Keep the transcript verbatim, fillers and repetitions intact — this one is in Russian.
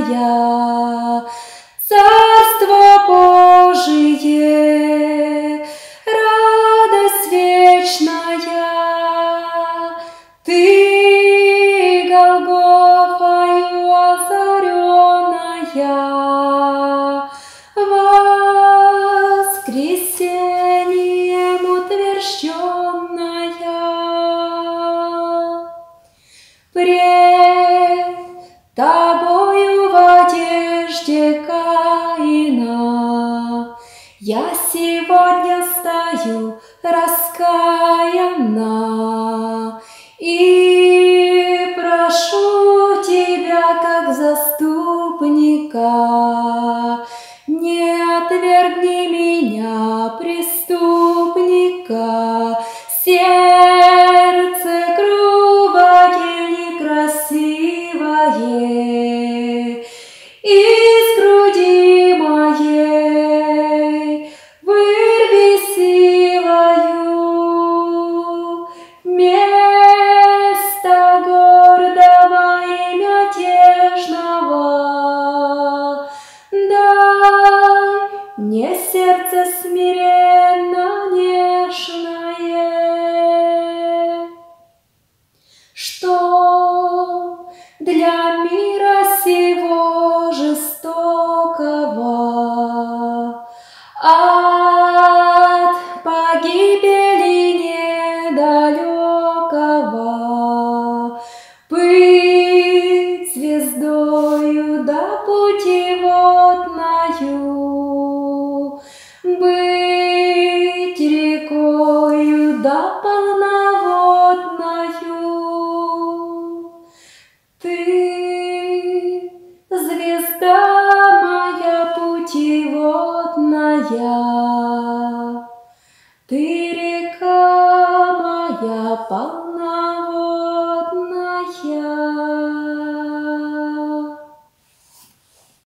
путеводная, Царство Божие, радость вечная. Ты Голгофою озаренная, воскресением утвержденная. Пред тобою в одежде Каина я сегодня стою раскаянна и прошу тебя, как заступника, не отвергни меня, преступника, сердце грубое, некрасивое, из груди моей вырви силою место гордого и мятежного. Дай мне сердце смиренно нежное, что для мира сего жестокого от погибели недалекого быть звездою да путеводною, быть рекою да полноводною. Ты звезда моя путеводная, ты река моя полноводная.